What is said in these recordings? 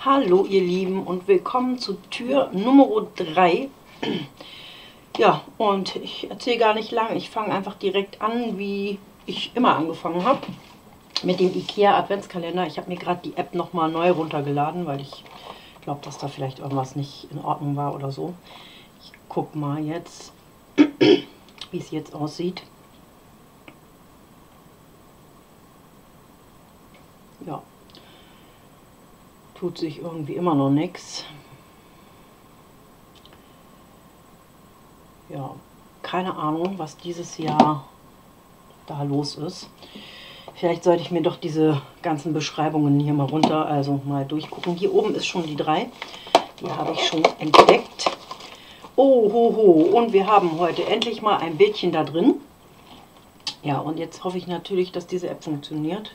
Hallo ihr Lieben und willkommen zu Tür Nummer 3. Ja, und ich erzähle gar nicht lange, ich fange einfach direkt an, wie ich immer angefangen habe, mit dem IKEA Adventskalender. Ich habe mir gerade die App nochmal neu runtergeladen, weil ich glaube, dass da vielleicht irgendwas nicht in Ordnung war oder so. Ich gucke mal jetzt, wie es jetzt aussieht. Ja, tut sich irgendwie immer noch nichts. Ja, keine Ahnung, was dieses Jahr da los ist. Vielleicht sollte ich mir doch diese ganzen Beschreibungen hier mal runter, also mal durchgucken. Hier oben ist schon die 3. Die habe ich schon entdeckt. Oh, ho, ho. Und wir haben heute endlich mal ein Bildchen da drin. Ja, und jetzt hoffe ich natürlich, dass diese App funktioniert.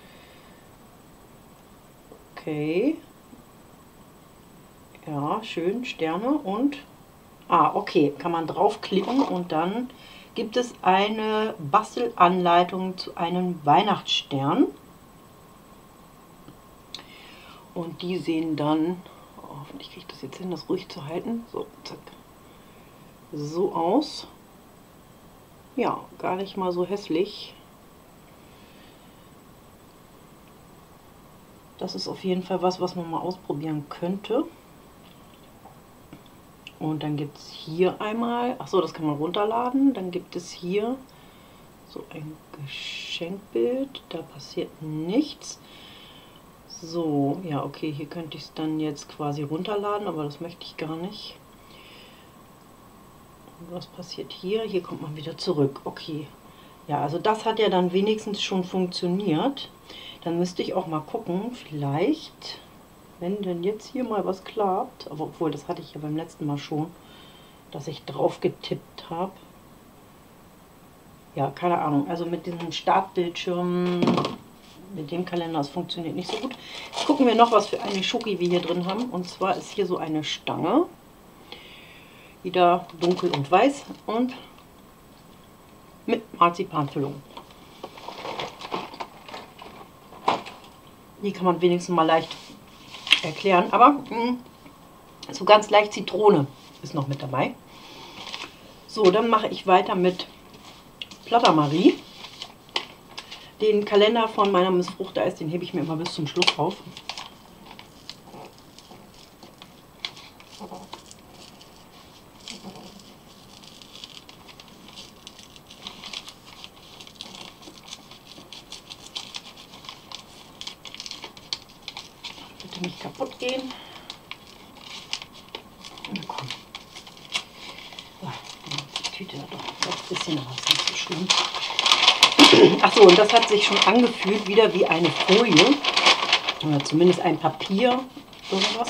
Okay. Ja, schön, Sterne und... Ah, okay, kann man draufklicken und dann gibt es eine Bastelanleitung zu einem Weihnachtsstern. Und die sehen dann, hoffentlich kriege ich das jetzt hin, das ruhig zu halten, so, zack, so aus. Ja, gar nicht mal so hässlich. Das ist auf jeden Fall was man mal ausprobieren könnte. Und dann gibt es hier einmal, achso, das kann man runterladen, dann gibt es hier so ein Geschenkbild, da passiert nichts. So, ja, okay, hier könnte ich es dann jetzt quasi runterladen, aber das möchte ich gar nicht. Und was passiert hier? Hier kommt man wieder zurück, okay. Ja, also das hat ja dann wenigstens schon funktioniert. Dann müsste ich auch mal gucken, vielleicht... Wenn denn jetzt hier mal was klappt, aber obwohl, das hatte ich ja beim letzten Mal schon, dass ich drauf getippt habe. Ja, keine Ahnung, also mit diesem Startbildschirm, mit dem Kalender, das funktioniert nicht so gut. Jetzt gucken wir noch, was für eine Schoki wir hier drin haben. Und zwar ist hier so eine Stange, wieder dunkel und weiß und mit Marzipanfüllung. Die kann man wenigstens mal leicht erklären, aber so ganz leicht Zitrone ist noch mit dabei. So, dann mache ich weiter mit Plotter Marie. Den Kalender von meiner Miss Fruchteis, den hebe ich mir immer bis zum Schluss auf. Bitte nicht kaputt gehen. Komm. Die Tüte hat doch ein bisschen was, nicht so schlimm. Achso, und das hat sich schon angefühlt wieder wie eine Folie. Oder zumindest ein Papier. Irgendwas.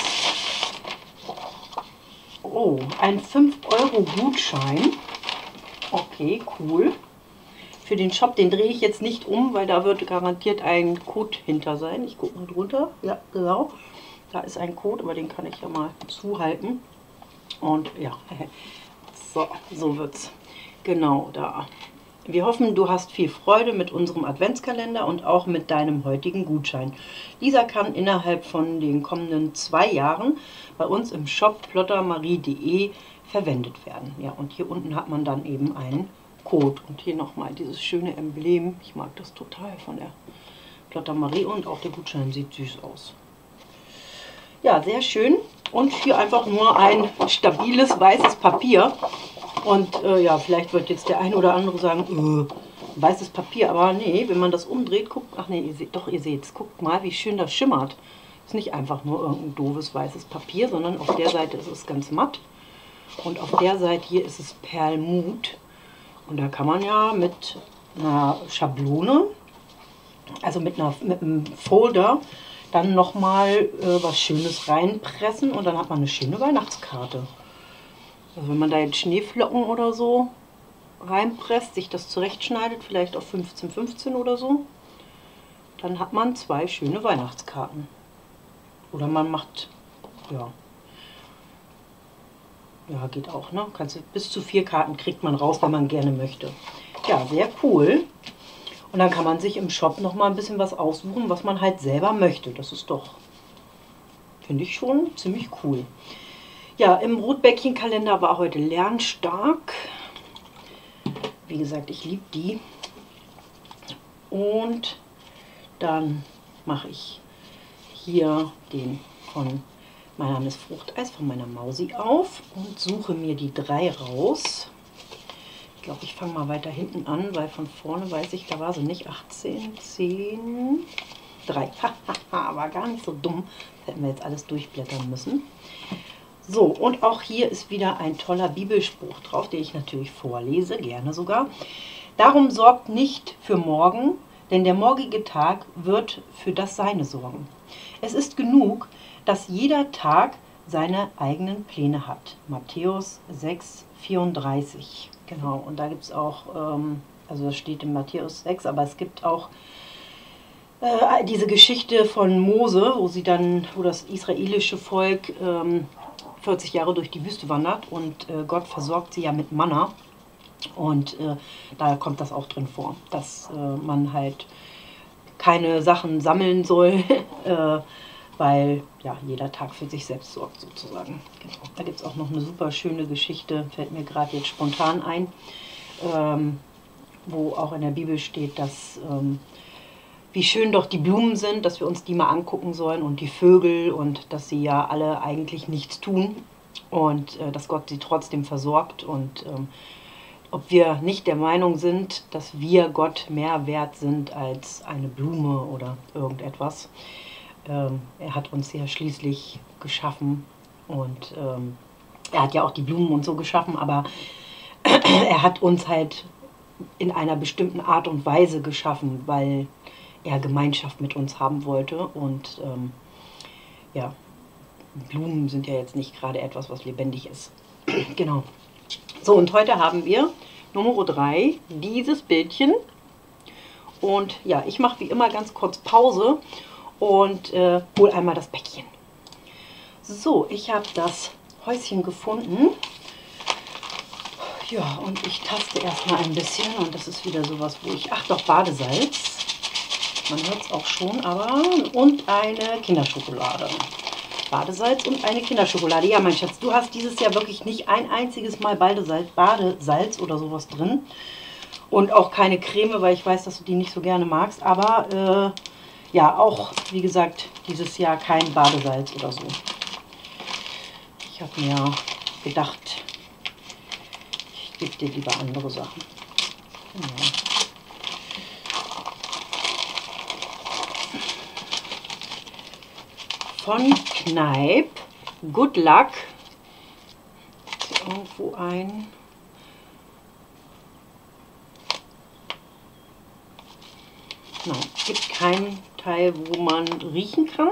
Oh, ein 5-Euro-Gutschein. Okay, cool. Für den Shop, den drehe ich jetzt nicht um, weil da wird garantiert ein Code hinter sein. Ich gucke mal drunter. Ja, genau. Da ist ein Code, aber den kann ich ja mal zuhalten. Und ja, so wird's. Genau, da. Wir hoffen, du hast viel Freude mit unserem Adventskalender und auch mit deinem heutigen Gutschein. Dieser kann innerhalb von den kommenden 2 Jahren bei uns im Shop plottermarie.de verwendet werden. Ja, und hier unten hat man dann eben einen Code. Und hier nochmal dieses schöne Emblem. Ich mag das total von der Plotter Marie und auch der Gutschein sieht süß aus. Ja, sehr schön. Und hier einfach nur ein stabiles weißes Papier. Und ja, vielleicht wird jetzt der ein oder andere sagen, weißes Papier. Aber nee, wenn man das umdreht, guckt, ach nee, ihr seht es, guckt mal, wie schön das schimmert. Ist nicht einfach nur irgendein doofes weißes Papier, sondern auf der Seite ist es ganz matt. Und auf der Seite hier ist es Perlmut. Und da kann man ja mit einer Schablone, also mit einem Folder, dann nochmal was Schönes reinpressen und dann hat man eine schöne Weihnachtskarte. Also wenn man da jetzt Schneeflocken oder so reinpresst, sich das zurechtschneidet, vielleicht auf 15,15 oder so, dann hat man 2 schöne Weihnachtskarten. Oder man macht, ja, geht auch, ne? Bis zu 4 Karten kriegt man raus, wenn man gerne möchte. Ja, sehr cool. Und dann kann man sich im Shop noch mal ein bisschen was aussuchen, was man halt selber möchte. Das ist doch finde ich schon ziemlich cool. Ja, im Rotbäckchenkalender war heute Lernstark. Wie gesagt, ich liebe die. Und dann mache ich hier den von meiner Miss Fruchteis, von meiner Mausi auf und suche mir die 3 raus. Ich glaube, ich fange mal weiter hinten an, weil von vorne weiß ich, da war sie nicht. 18, 10, 3. War gar nicht so dumm. Das hätten wir jetzt alles durchblättern müssen. So, und auch hier ist wieder ein toller Bibelspruch drauf, den ich natürlich vorlese, gerne sogar. Darum sorgt nicht für morgen, denn der morgige Tag wird für das Seine sorgen. Es ist genug, dass jeder Tag seine eigenen Pläne hat. Matthäus 6, 34. Genau, und da gibt es auch, also das steht in Matthäus 6, aber es gibt auch diese Geschichte von Mose, wo das israelische Volk 40 Jahre durch die Wüste wandert und Gott versorgt sie ja mit Manna. Und da kommt das auch drin vor, dass man halt keine Sachen sammeln soll, weil ja, jeder Tag für sich selbst sorgt sozusagen. Genau. Da gibt es auch noch eine super schöne Geschichte, fällt mir gerade jetzt spontan ein, wo auch in der Bibel steht, dass wie schön doch die Blumen sind, dass wir uns die mal angucken sollen und die Vögel und dass sie ja alle eigentlich nichts tun und dass Gott sie trotzdem versorgt und ob wir nicht der Meinung sind, dass wir Gott mehr wert sind als eine Blume oder irgendetwas. Er hat uns ja schließlich geschaffen und er hat ja auch die Blumen und so geschaffen, aber er hat uns halt in einer bestimmten Art und Weise geschaffen, weil er Gemeinschaft mit uns haben wollte und ja, Blumen sind ja jetzt nicht gerade etwas, was lebendig ist. Genau. So, und heute haben wir Nummer 3, dieses Bildchen. Und ja, ich mache wie immer ganz kurz Pause und hole einmal das Päckchen. So, ich habe das Häuschen gefunden. Ja, und ich taste erstmal ein bisschen und das ist wieder sowas, wo ich... Ach doch, Badesalz. Man hört es auch schon, aber... Und eine Kinderschokolade. Badesalz und eine Kinderschokolade. Ja, mein Schatz, du hast dieses Jahr wirklich nicht ein einziges Mal Badesalz oder sowas drin. Und auch keine Creme, weil ich weiß, dass du die nicht so gerne magst. Aber ja, auch, wie gesagt, dieses Jahr kein Badesalz oder so. Ich habe mir gedacht, ich gebe dir lieber andere Sachen. Genau. Von Kneipp, Good Luck. Ist hier irgendwo ein... Nein, es gibt keinen Teil, wo man riechen kann.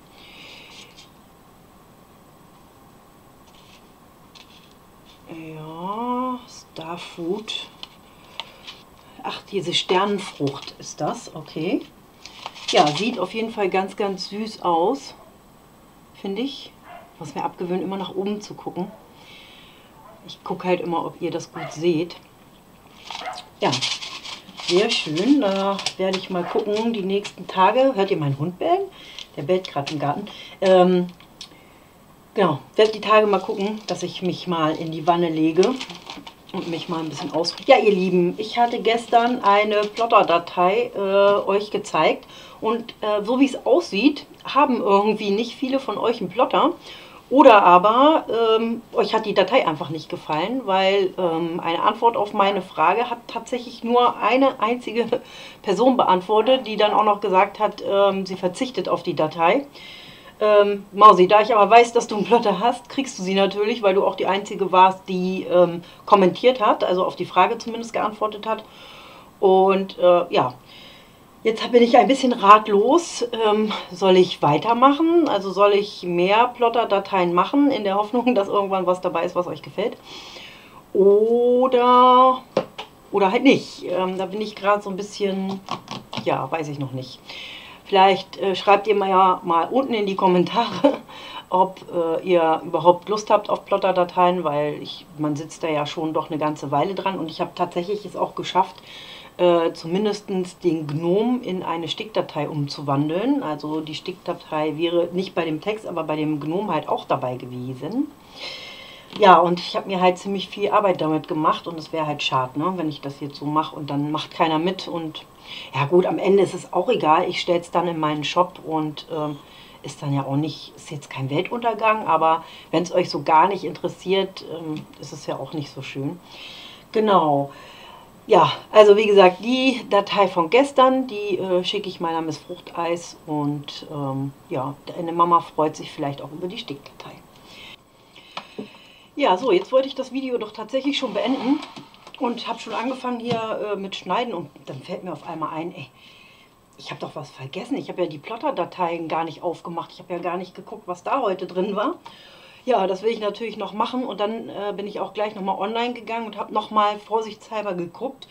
Ja, Starfood. Ach, diese Sternenfrucht ist das, okay. Ja, sieht auf jeden Fall ganz, ganz süß aus, finde ich. Ich muss mir abgewöhnen, immer nach oben zu gucken. Ich gucke halt immer, ob ihr das gut seht. Ja, sehr schön. Da werde ich mal gucken, die nächsten Tage. Hört ihr meinen Hund bellen? Der bellt gerade im Garten. Genau, werde die Tage mal gucken, dass ich mich mal in die Wanne lege und mich mal ein bisschen ausruhe. Ja, ihr Lieben, ich hatte gestern eine Plotter-Datei euch gezeigt und so wie es aussieht, haben irgendwie nicht viele von euch einen Plotter. Oder aber euch hat die Datei einfach nicht gefallen, weil eine Antwort auf meine Frage hat tatsächlich nur eine einzige Person beantwortet, die dann auch noch gesagt hat, sie verzichtet auf die Datei. Mausi, da ich aber weiß, dass du einen Plotter hast, kriegst du sie natürlich, weil du auch die Einzige warst, die kommentiert hat, also auf die Frage zumindest geantwortet hat. Und ja, jetzt bin ich ein bisschen ratlos. Soll ich weitermachen? Also soll ich mehr Plotter-Dateien machen, in der Hoffnung, dass irgendwann was dabei ist, was euch gefällt? Oder halt nicht. Da bin ich gerade so ein bisschen, ja, weiß ich noch nicht. Vielleicht schreibt ihr mir ja mal unten in die Kommentare, ob ihr überhaupt Lust habt auf Plotter-Dateien, weil man sitzt da ja schon doch eine ganze Weile dran und ich habe tatsächlich es auch geschafft, zumindest den GNOME in eine Stickdatei umzuwandeln. Also die Stickdatei wäre nicht bei dem Text, aber bei dem GNOME halt auch dabei gewesen. Ja, und ich habe mir halt ziemlich viel Arbeit damit gemacht und es wäre halt schade, ne, wenn ich das jetzt so mache und dann macht keiner mit. Und ja gut, am Ende ist es auch egal. Ich stelle es dann in meinen Shop und ist dann ja auch nicht, ist jetzt kein Weltuntergang, aber wenn es euch so gar nicht interessiert, ist es ja auch nicht so schön. Genau. Ja, also wie gesagt, die Datei von gestern, die schicke ich meiner Miss Fruchteis und ja, deine Mama freut sich vielleicht auch über die Stickdatei. Ja, so, jetzt wollte ich das Video doch tatsächlich schon beenden und habe schon angefangen hier mit Schneiden und dann fällt mir auf einmal ein, ey, ich habe doch was vergessen. Ich habe ja die Plotter-Dateien gar nicht aufgemacht. Ich habe ja gar nicht geguckt, was da heute drin war. Ja, das will ich natürlich noch machen und dann bin ich auch gleich nochmal online gegangen und habe nochmal vorsichtshalber geguckt,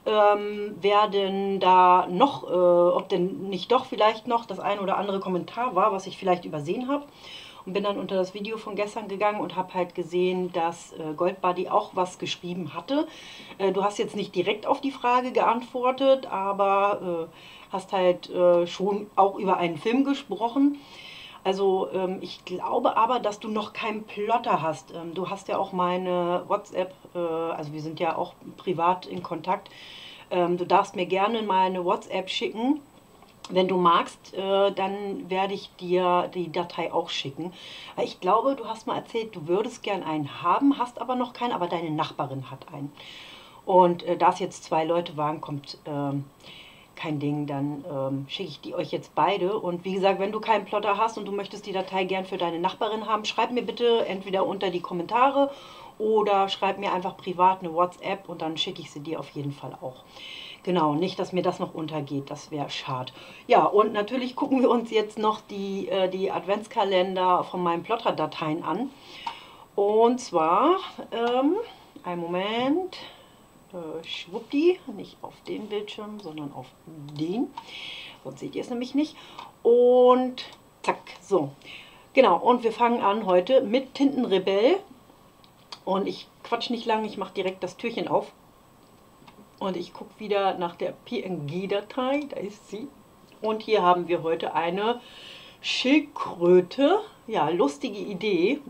wer denn da noch, ob denn nicht doch vielleicht noch das ein oder andere Kommentar war, was ich vielleicht übersehen habe. Und bin dann unter das Video von gestern gegangen und habe halt gesehen, dass Goldbuddy auch was geschrieben hatte. Du hast jetzt nicht direkt auf die Frage geantwortet, aber hast halt schon auch über einen Film gesprochen. Also ich glaube aber, dass du noch keinen Plotter hast. Du hast ja auch meine WhatsApp, also wir sind ja auch privat in Kontakt. Du darfst mir gerne mal eine WhatsApp schicken. Wenn du magst, dann werde ich dir die Datei auch schicken. Ich glaube, du hast mal erzählt, du würdest gern einen haben, hast aber noch keinen, aber deine Nachbarin hat einen. Und da es jetzt 2 Leute waren, kommt kein Ding, dann schicke ich die euch jetzt beide. Und wie gesagt, wenn du keinen Plotter hast und du möchtest die Datei gern für deine Nachbarin haben, schreib mir bitte entweder unter die Kommentare oder schreib mir einfach privat eine WhatsApp und dann schicke ich sie dir auf jeden Fall auch. Genau, nicht, dass mir das noch untergeht, das wäre schade. Ja, und natürlich gucken wir uns jetzt noch die Adventskalender von meinen Plotter-Dateien an. Und zwar, einen Moment, schwuppdi, nicht auf den Bildschirm, sondern auf den. Sonst seht ihr es nämlich nicht. Und zack, so. Genau, und wir fangen an heute mit Tintenrebell. Und ich quatsch nicht lange, ich mache direkt das Türchen auf. Und ich gucke wieder nach der PNG-Datei, da ist sie. Und hier haben wir heute eine Schildkröte. Ja, lustige Idee.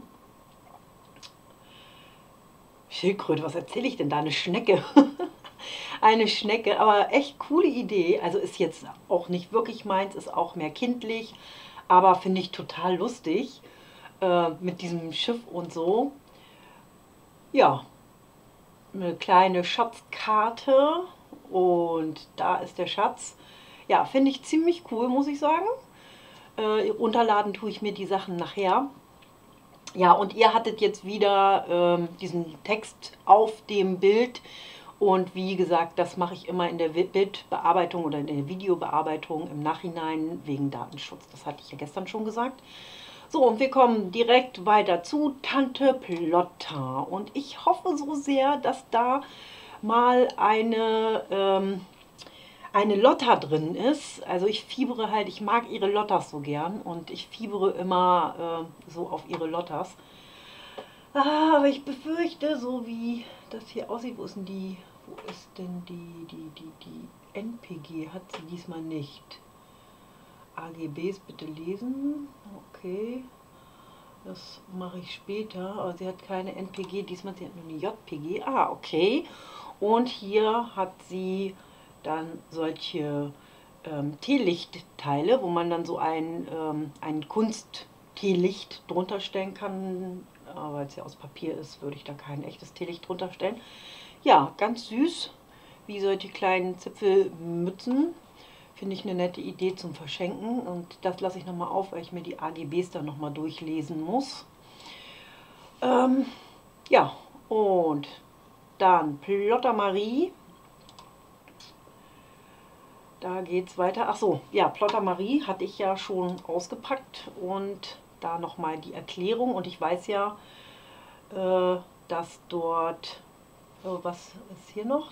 Schildkröte, was erzähle ich denn da? Eine Schnecke. Eine Schnecke, aber echt coole Idee. Also ist jetzt auch nicht wirklich meins, ist auch mehr kindlich, aber finde ich total lustig mit diesem Schiff und so. Ja, eine kleine Schatzkarte und da ist der Schatz. Ja, finde ich ziemlich cool, muss ich sagen. Runterladen tue ich mir die Sachen nachher. Ja, und ihr hattet jetzt wieder diesen Text auf dem Bild. Und wie gesagt, das mache ich immer in der Bildbearbeitung oder in der Videobearbeitung im Nachhinein wegen Datenschutz. Das hatte ich ja gestern schon gesagt. So, und wir kommen direkt weiter zu Tante Plotter. Und ich hoffe so sehr, dass da mal eine Lotta drin ist. Also ich fiebere halt, ich mag ihre Lottas so gern und ich fiebere immer so auf ihre Lottas. Aber ich befürchte, so wie das hier aussieht, wo ist denn die NPG? Hat sie diesmal nicht. AGBs bitte lesen. Okay. Das mache ich später. Aber sie hat keine NPG, diesmal sie hat nur eine JPG. Ah, okay. Und hier hat sie dann solche Teelichtteile, wo man dann so ein Kunst-Teelicht drunter stellen kann. Weil es ja aus Papier ist, würde ich da kein echtes Teelicht drunter stellen. Ja, ganz süß, wie solche kleinen Zipfelmützen. Finde ich eine nette Idee zum Verschenken. Und das lasse ich nochmal auf, weil ich mir die AGBs dann nochmal durchlesen muss. Ja, und dann Plotter Marie. Da geht es weiter. Ach so, ja, Plotter Marie hatte ich ja schon ausgepackt und da nochmal die Erklärung. Und ich weiß ja, dass dort, was ist hier noch?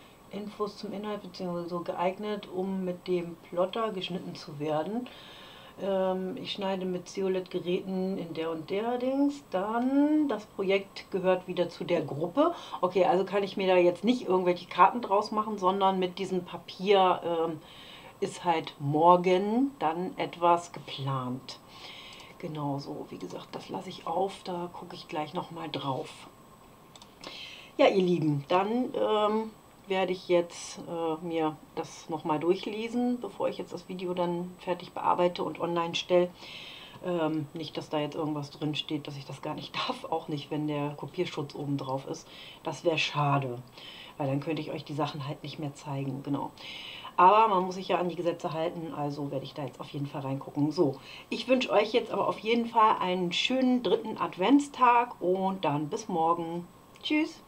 Infos zum Inhalt bzw. so geeignet, um mit dem Plotter geschnitten zu werden. Ich schneide mit Zeolit-Geräten in der und der Dings. Dann, das Projekt gehört wieder zu der Gruppe. Okay, also kann ich mir da jetzt nicht irgendwelche Karten draus machen, sondern mit diesem Papier ist halt morgen dann etwas geplant. Genau so, wie gesagt, das lasse ich auf, da gucke ich gleich nochmal drauf. Ja, ihr Lieben, dann werde ich jetzt mir das nochmal durchlesen, bevor ich jetzt das Video dann fertig bearbeite und online stelle. Nicht, dass da jetzt irgendwas drin steht, dass ich das gar nicht darf, auch nicht, wenn der Kopierschutz oben drauf ist. Das wäre schade, weil dann könnte ich euch die Sachen halt nicht mehr zeigen, genau. Aber man muss sich ja an die Gesetze halten, also werde ich da jetzt auf jeden Fall reingucken. So, ich wünsche euch jetzt aber auf jeden Fall einen schönen 3. Adventstag und dann bis morgen. Tschüss!